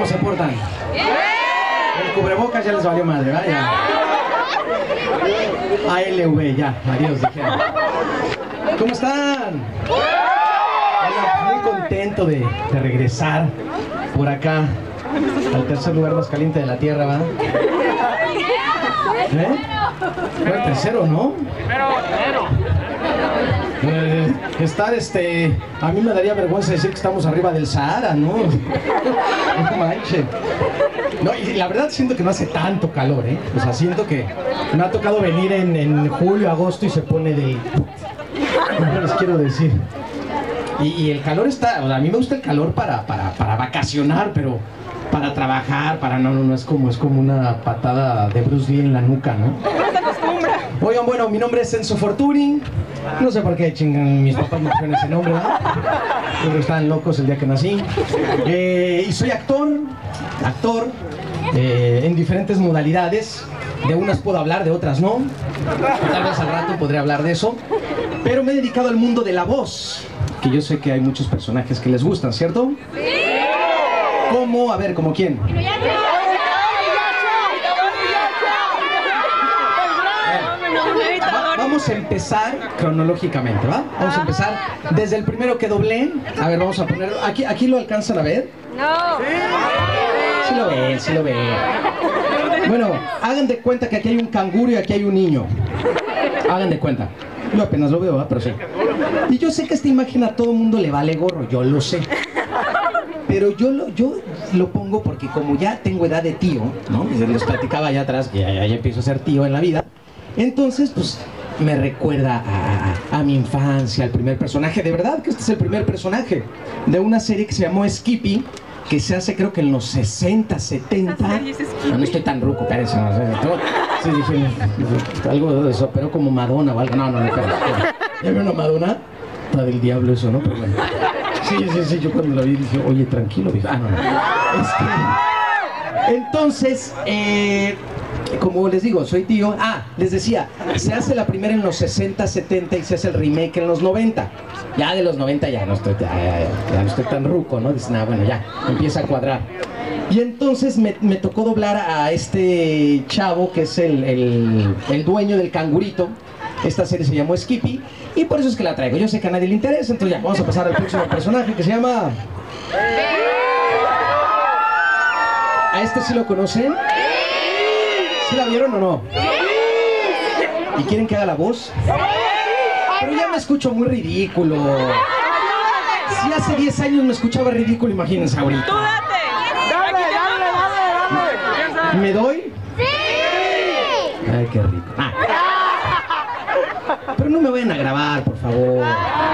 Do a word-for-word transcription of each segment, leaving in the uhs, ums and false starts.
¿Cómo se portan? El cubrebocas ya les valió madre, ¿vale? Ya. A L V, ya, adiós, dijeron. ¿Cómo están? Hola, muy contento de, de regresar por acá al tercer lugar más caliente de la tierra, ¿va? ¿Eh? Fue el tercero, ¿no? Primero, primero. Eh, estar, este... A mí me daría vergüenza decir que estamos arriba del Sahara, ¿no? No manches. No, y la verdad siento que no hace tanto calor, ¿eh? O sea, siento que me ha tocado venir en, en julio, agosto y se pone de... No les quiero decir. Y, y el calor está... O sea, a mí me gusta el calor para, para, para vacacionar, pero... Para trabajar, para... No, no, no, es como, es como una patada de Bruce Lee en la nuca, ¿no? Oigan, bueno, mi nombre es Enzo Forturi. No sé por qué chingan mis papás me pusieron ese nombre, ¿verdad? Pero estaban locos el día que nací. Eh, y soy actor, actor, eh, en diferentes modalidades. De unas puedo hablar, de otras no. Tal vez al rato podré hablar de eso. Pero me he dedicado al mundo de la voz, que yo sé que hay muchos personajes que les gustan, ¿cierto? ¡Sí! ¿Cómo? A ver, ¿como quién? Vamos a empezar cronológicamente, ¿va? Vamos a empezar desde el primero que doblé. A ver, vamos a ponerlo. ¿Aquí, aquí lo alcanzan a ver? No. Sí lo ven, sí lo ven. Bueno, hagan de cuenta que aquí hay un canguro y aquí hay un niño. Hagan de cuenta. Yo apenas lo veo, ¿va? Pero sí. Y yo sé que esta imagen a todo el mundo le vale gorro, yo lo sé. Pero yo lo, yo lo pongo porque como ya tengo edad de tío, ¿no? Les platicaba allá atrás que ya, ya, ya empiezo a ser tío en la vida. Entonces, pues, me recuerda a, a, a mi infancia, al primer personaje. De verdad que este es el primer personaje de una serie que se llamó Skippy, que se hace creo que en los sesenta, setenta. No, no estoy tan ruco, espérense. No, sí, dije, algo de eso, pero como Madonna o algo. No, no, no, espérense. ¿Ya vieron a Madonna? Está del diablo eso, ¿no? Pero bueno. Sí, sí, sí, yo cuando la vi dije, oye, tranquilo, dije, ah, no, no. Este, entonces, eh... como les digo, soy tío. Ah, les decía, se hace la primera en los sesenta, setenta y se hace el remake en los noventa. Ya de los noventa ya no estoy, ya, ya, ya no estoy tan ruco, ¿no? Dicen, ah, bueno, ya, empieza a cuadrar. Y entonces me, me tocó doblar a este chavo que es el, el, el dueño del cangurito. Esta serie se llamó Skippy y por eso es que la traigo. Yo sé que a nadie le interesa, entonces ya, vamos a pasar al próximo personaje que se llama... ¿A este sí lo conocen? ¿Sí la vieron o no? ¿Y quieren que haga la voz? Pero ya me escucho muy ridículo. Si hace diez años me escuchaba ridículo, imagínense ahorita. ¡Tú date! ¡Dale, dale, dale! ¿Me doy? ¡Sí! Ay, qué rico. Ah. Pero no me vayan a grabar, por favor.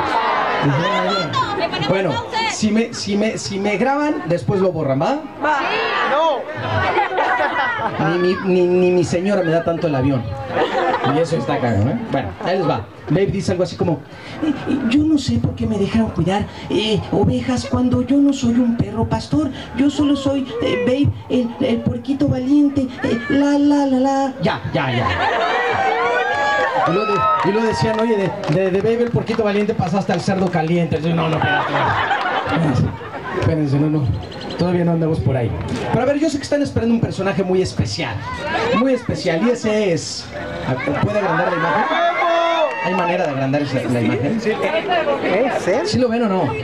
Bueno, si me, si me, si me graban, después lo borran, ¿va? ¡No! Ni mi, ni, ni mi señora me da tanto el avión. Y eso está cagado, ¿eh? Bueno, ahí les va. Babe dice algo así como, eh, eh, yo no sé por qué me dejaron cuidar eh, ovejas cuando yo no soy un perro pastor. Yo solo soy, eh, Babe, el, el puerquito valiente. Eh, la, la, la, la. Ya, ya, ya. Y lo, de, y lo decían, oye, de, de, de Babe el puerquito valiente pasaste al cerdo caliente. Yo, no, no, espérate. Espérense, no, no. Todavía no andamos por ahí. Pero a ver, yo sé que están esperando un personaje muy especial. Muy especial. Y ese es... ¿Puede agrandar la imagen? ¿Hay manera de agrandar esa, la imagen? ¿Sí? ¿Sí lo ven o no?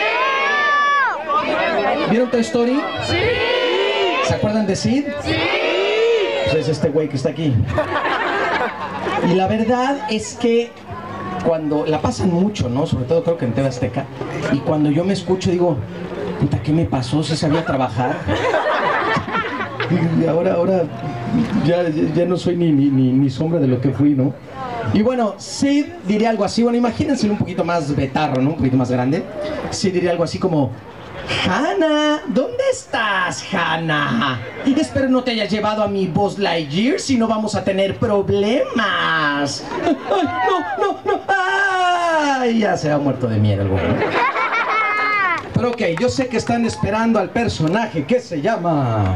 ¿Vieron Toy Story? ¡Sí! ¿Se acuerdan de Sid? ¡Sí! Pues es este güey que está aquí. Y la verdad es que cuando la pasan mucho, ¿no? Sobre todo creo que en T V Azteca. Y cuando yo me escucho digo, puta, ¿qué me pasó? ¿Sí sabía trabajar? Y ahora, ahora ya, ya no soy ni, ni, ni, ni sombra de lo que fui, ¿no? Y bueno, Sid diría algo así. Bueno, imagínense un poquito más betarro, ¿no? Un poquito más grande. Sid diría algo así como, Hannah, ¿dónde estás, Hannah? Espero no te hayas llevado a mi Buzz Lightyear, si no vamos a tener problemas. Ay, no, no, no. Ay, ya se ha muerto de miedo el güey. Pero ok, yo sé que están esperando al personaje que se llama...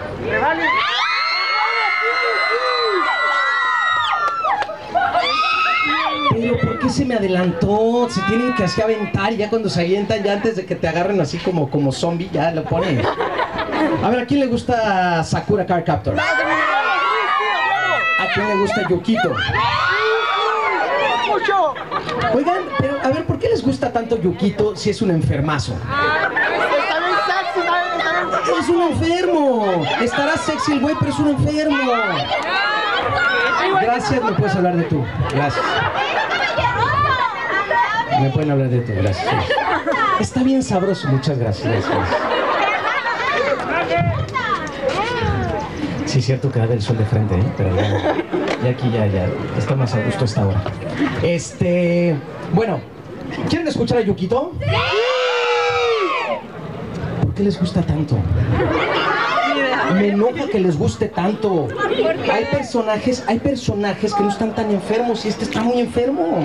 Pero ¿por qué se me adelantó? Se tienen que así aventar, ya cuando se avientan, ya antes de que te agarren así como, como zombie, ya lo ponen. A ver, ¿a quién le gusta Sakura Card Captor? ¿A quién le gusta Yukito? Mucho. Oigan, pero a ver, ¿por qué les gusta tanto Yukito si es un enfermazo? Está bien sexy, ¿sabes? Está bien sexy. Es un enfermo. Estará sexy el güey, pero es un enfermo. Gracias, me puedes hablar de tú. Gracias. Me pueden hablar de tú, gracias. Está bien sabroso, muchas gracias. gracias. Sí, es cierto que da el sol de frente, ¿eh? Pero ya, ya aquí ya, ya está más a gusto esta hora. Este, bueno, ¿quieren escuchar a Yukito? ¿Por qué les gusta tanto? Me enoja que les guste tanto. Hay personajes, hay personajes que no están tan enfermos y este está muy enfermo.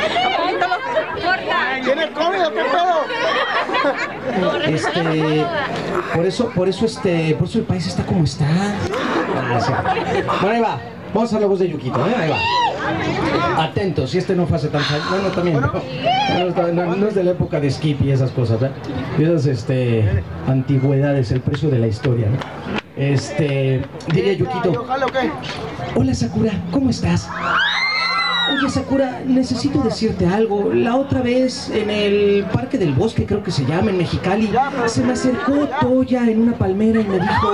¿Tiene COVID o qué pedo? Este, por eso, por eso este, por eso el país está como está. Ah, sí. Bueno, ahí va. Vamos a la voz de Yukito, ¿eh? Ahí va. Atentos, si este no fue hace tantos años. No, no, también. No, no, no, no es de la época de Skip y esas cosas, ¿verdad? Y esas, este, antigüedades, el precio de la historia, ¿no? Este, diría Yukito. Hola Sakura, ¿cómo estás? Oye Sakura, necesito decirte algo. La otra vez en el Parque del Bosque, creo que se llama, en Mexicali, se me acercó Toya en una palmera y me dijo...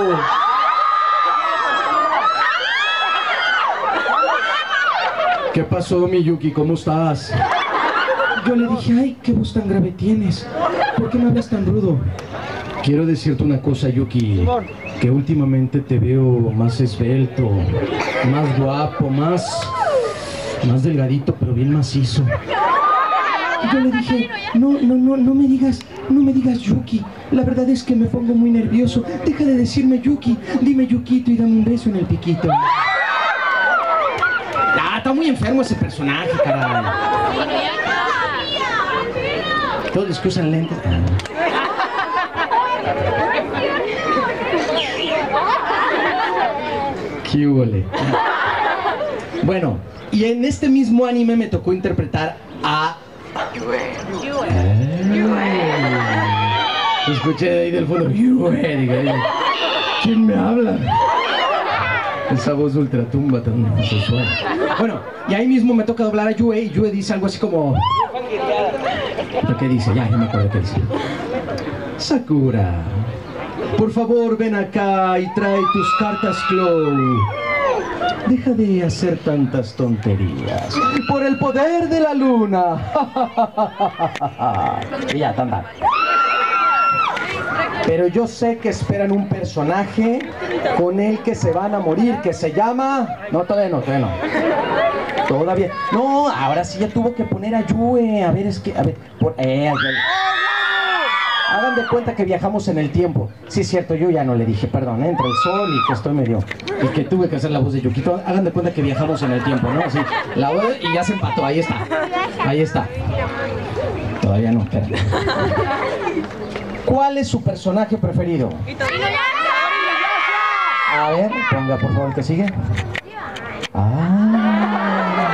¿Qué pasó, mi Yuki? ¿Cómo estás? Yo le dije, ay, qué voz tan grave tienes. ¿Por qué me hablas tan rudo? Quiero decirte una cosa, Yuki, que últimamente te veo más esbelto, más guapo, más, más delgadito, pero bien macizo. Y yo le dije, no, no, no, no me digas, no me digas Yuki. La verdad es que me pongo muy nervioso. Deja de decirme Yuki, dime Yukito y dame un beso en el piquito. Ah, está muy enfermo ese personaje, caray. Todos los que usan lentes. ¡Qué huele! Bueno, y en este mismo anime me tocó interpretar a... Ay, escuché ahí del fondo. ¿Quién me habla? Esa voz ultratumba tan sensual. Bueno, y ahí mismo me toca doblar a Yue, y Yue dice algo así como... ¿Qué dice? Ya, ya me acuerdo qué dice. Sakura, por favor ven acá y trae tus cartas Clow. Deja de hacer tantas tonterías. Por el poder de la luna. Y ya, tan, tan. Pero yo sé que esperan un personaje con el que se van a morir, que se llama... No, todavía no, todavía no. Todavía... No, ahora sí ya tuvo que poner a Yue. A ver, es que... A ver... Por... Eh, ay, ay. Hagan de cuenta que viajamos en el tiempo. Sí, es cierto, yo ya no le dije, perdón, ¿eh? Entre el sol y que estoy medio... Y que tuve que hacer la voz de Yukito. Hagan de cuenta que viajamos en el tiempo, ¿no? Así, la voz y ya se empató, ahí está. Ahí está. Todavía no, espera. ¿Cuál es su personaje preferido? A ver, ponga por favor el que sigue. Ah.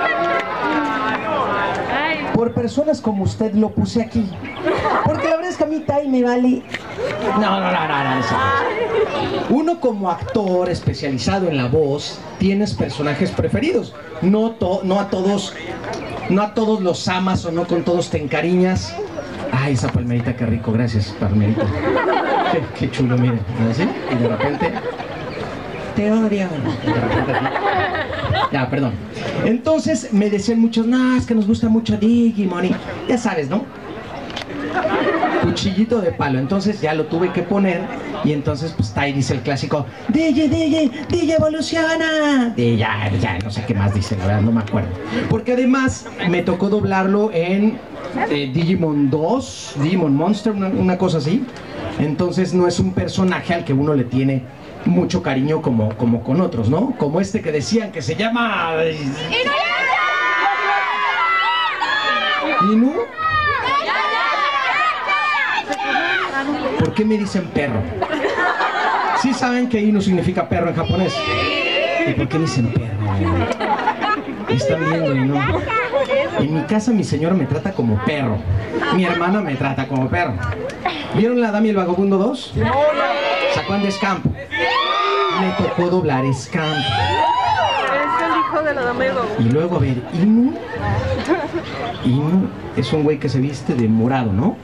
Por personas como usted lo puse aquí. Porque la verdad es que a mí Tai me vale... No, no, no, no, no, eso no. Uno como actor especializado en la voz, tienes personajes preferidos. No, to no a todos, no a todos los amas o no con todos te encariñas. Ay, esa palmerita, qué rico, gracias, palmerita. Qué, qué chulo, miren, ¿así? Y de repente... Te odio. De repente, ya, perdón. Entonces me decían muchos, no, es que nos gusta mucho Digimon y ya sabes, ¿no? Cuchillito de palo, entonces ya lo tuve que poner y entonces pues Tai dice el clásico D J, D J, D J evoluciona y ya, ya no sé qué más dice, la verdad no me acuerdo porque además me tocó doblarlo en eh, Digimon dos, Digimon Monster, una, una cosa así. Entonces no es un personaje al que uno le tiene mucho cariño como, como con otros, ¿no? Como este que decían que se llama... ¿Inu? ¿Por qué me dicen perro? ¿Sí saben que Inu significa perro en japonés? ¿Y por qué me dicen perro? Están viendo y no. En mi casa mi señora me trata como perro. Mi hermana me trata como perro. ¿Vieron La Dama y el Vagabundo dos? ¿Se acuerdan de Scamp? Le tocó doblar Scamp. Es el hijo de la dama de Gogo. Y luego, a ver, Inu. Inu es un güey que se viste de morado, ¿no?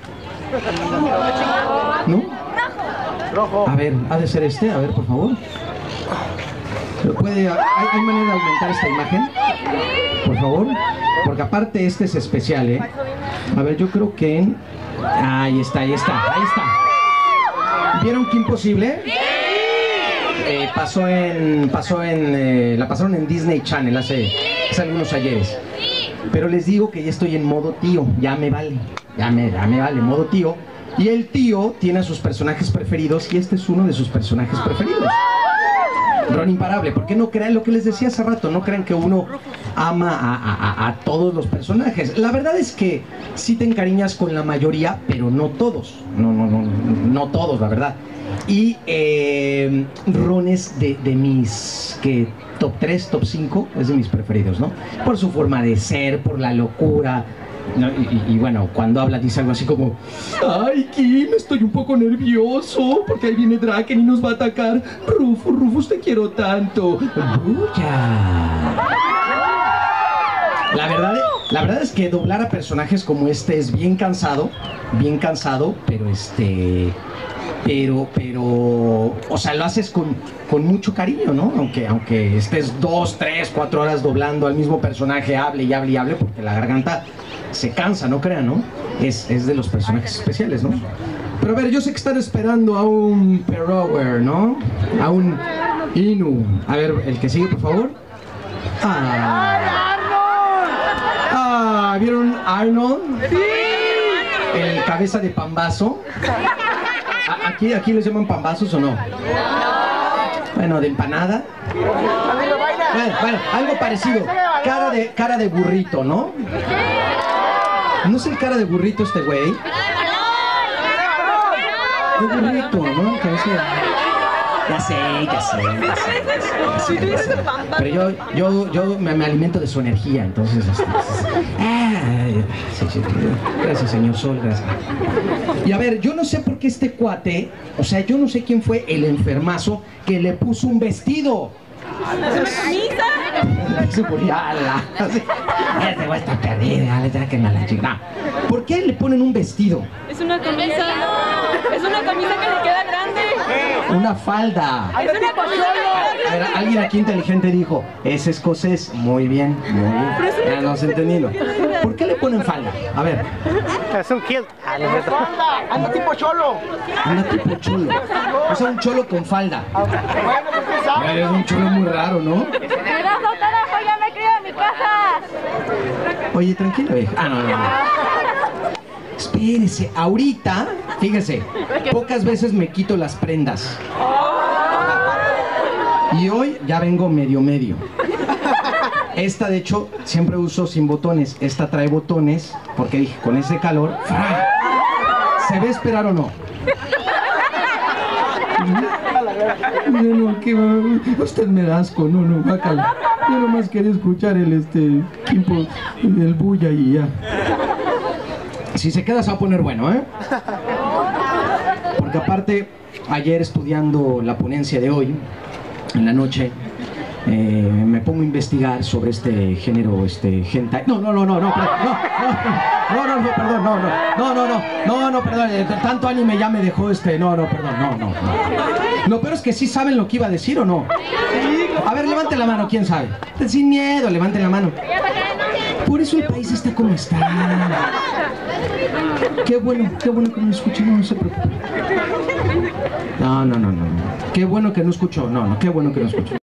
¿No? Rojo. A ver, ha de ser este, a ver, por favor. ¿Lo puede, hay, ¿Hay manera de aumentar esta imagen? Por favor. Porque aparte este es especial, ¿eh? A ver, yo creo que en... Ahí está, ahí está, ahí está. ¿Vieron qué imposible? Eh, pasó en... Pasó en... Eh, la pasaron en Disney Channel hace, hace algunos ayeres. Pero les digo que ya estoy en modo tío. Ya me vale. Ya me, ya me vale, modo tío. Y el tío tiene a sus personajes preferidos y este es uno de sus personajes preferidos. Ron Imparable, porque no crean lo que les decía hace rato, no crean que uno ama a, a, a, a todos los personajes. La verdad es que sí te encariñas con la mayoría, pero no todos. No, no, no, no todos, la verdad. Y eh, Ron es de, de mis que top tres, top cinco, es de mis preferidos, ¿no? Por su forma de ser, por la locura. No, y, y, y bueno, cuando habla dice algo así como: ay, Kim, estoy un poco nervioso porque ahí viene Draken y nos va a atacar. Rufus, Rufus, te quiero tanto. ¡Buya! La verdad, la verdad es que doblar a personajes como este es bien cansado, bien cansado, pero este... Pero, pero, o sea, lo haces con, con mucho cariño, ¿no? Aunque, aunque estés dos, tres, cuatro horas doblando al mismo personaje, hable y hable y hable, porque la garganta se cansa, no crean, ¿no? Es, es de los personajes especiales, ¿no? Pero a ver, yo sé que están esperando a un Perrower, ¿no? A un Inu. A ver, el que sigue, por favor. Ah, ah ¿vieron Arnold? Sí. El cabeza de pambazo. ¿Aquí, ¿Aquí les llaman pambazos o no? Bueno, de empanada. Bueno, bueno, algo parecido. Cara de, cara de burrito, ¿no? ¿No es el cara de burrito este güey? De burrito, ¿no? Ya sé, ya sé, ya sé, ya sé, ya sé. Pero yo, yo, yo me, me alimento de su energía, entonces... Este, ah, sí, sí, gracias, señor Sol, gracias. Y a ver, yo no sé por qué este cuate, o sea, yo no sé quién fue el enfermazo que le puso un vestido. ¿Es una camisa? Se murió, ala. Este güey está perdida, le tengo que me la chingada. ¿Por qué le ponen un vestido? Es una camisa. Es una camisa que le queda grande. Una falda. Es una camisa que le queda A ver, alguien aquí inteligente dijo: es escocés. Muy bien, muy bien. Ya nos entendimos. ¿Por qué le ponen falda? A ver. Es un kilt. Anda tipo cholo. Anda tipo cholo. O sea, un cholo con falda. Es un cholo muy raro, ¿no? Mira, carajo, ya me crío en mi casa. Oye, tranquila, vieja. Ah, no, no, no. Espérese, ahorita, fíjese, pocas veces me quito las prendas. Y hoy ya vengo medio medio. Esta, de hecho, siempre uso sin botones. Esta trae botones, porque dije, con ese calor, ¡fra! ¿Se ve esperar o no? No, no, que usted me da asco, no, no, bácala. Yo nomás quería escuchar el, este, Kimpo, el bulla y ya. Si se queda se va a poner bueno, ¿eh? Porque aparte, ayer estudiando la ponencia de hoy, en la noche, eh, me pongo a investigar sobre este género, este, hentai. No, no, no, no, no, no, no, no, no, no, perdón, no, no, no, no, no, no, no, perdón, tanto anime ya me dejó este, no, no, perdón, no, no, no. Lo peor es que sí saben lo que iba a decir o no. A ver, levanten la mano, ¿quién sabe? Sin miedo, levanten la mano. Por eso el país está como está. Qué bueno, qué bueno que no escuché, no, no se preocupe. No, no, no, no. Qué bueno que no escuchó, no, no, qué bueno que no escuchó.